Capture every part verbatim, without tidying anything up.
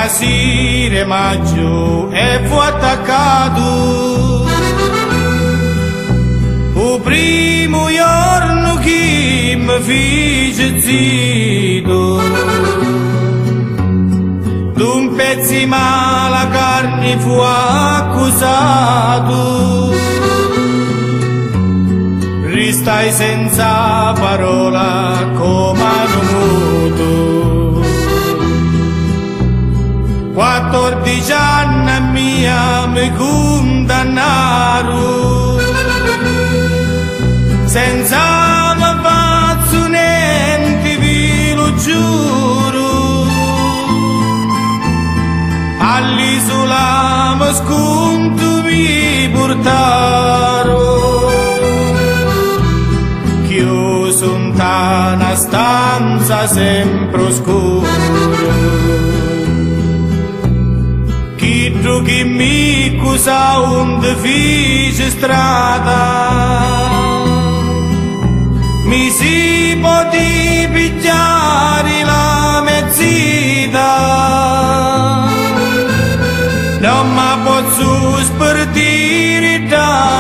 a sire maggio e fu attaccato il primo giorno che mi fece zitto d'un pezzi ma la carne fu accusato ristai senza parola come muto. Quattordici anni mia mi condannarono senza mi faccio niente, vi lo giuro. All'isola mi sconto mi portarono chiuso in una stanza sempre oscura. Chi tu che mi accusa onde fece strada mi si può pigliare la mezzita, non mi posso spartire da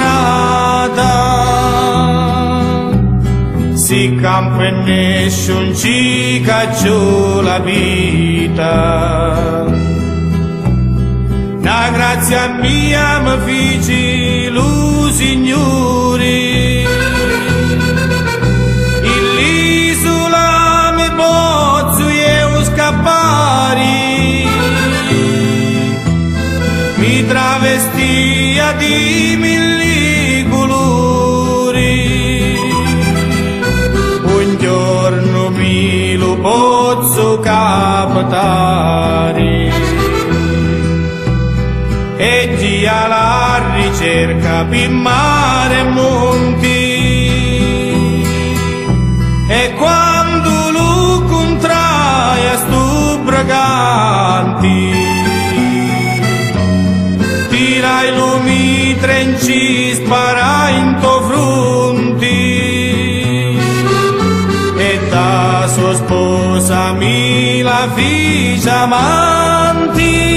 giornata. Si campo e nessun ci cacciò la vita, la grazia mia mi fece lo Signore. Ill'isola mi pozzo io scappare, mi travestia di mille colori. Un giorno mi lo posso captare e gi alla ricerca per mare e monti, e quando lo contrai a sto briganti tirai lumi trenci sparai in to fronti e da sua sposa mi la figlia amanti.